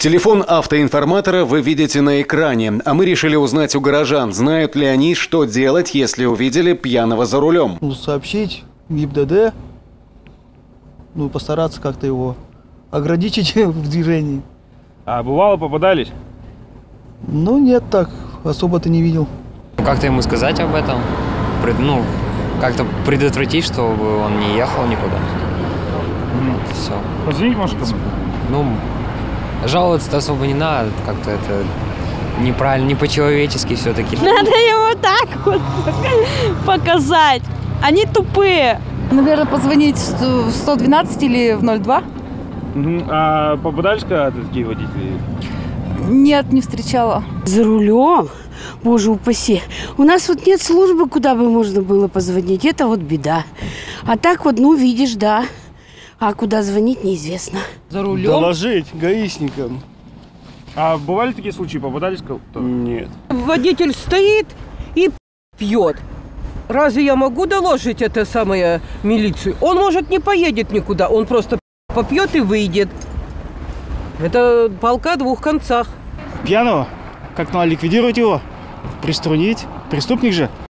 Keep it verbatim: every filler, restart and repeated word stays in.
Телефон автоинформатора вы видите на экране, а мы решили узнать у горожан, знают ли они, что делать, если увидели пьяного за рулем. Ну, сообщить ГИБДД, ну, постараться как-то его ограничить в движении. А бывало попадались? Ну, нет, так, особо-то не видел. Как-то ему сказать об этом, ну, как-то предотвратить, чтобы он не ехал никуда. Mm. Все. Позвонить, может, кому? Ну, жаловаться-то особо не надо, как-то это неправильно, не по-человечески все-таки. Надо его так вот показать. Они тупые. Наверное, позвонить в сто двенадцать или в ноль два. Mm-hmm. А попадались когда-то такие водители? Нет, не встречала. За рулем? Боже упаси. У нас вот нет службы, куда бы можно было позвонить. Это вот беда. А так вот, ну, видишь, да. А куда звонить, неизвестно. За рулем? Доложить гаишникам. А бывали такие случаи, попадались кто-то? Нет. Водитель стоит и пьет. Разве я могу доложить это самое милицию? Он, может, не поедет никуда, он просто попьет и выйдет. Это палка о двух концах. Пьяного? Как надо ликвидировать его? Приструнить? Преступник же.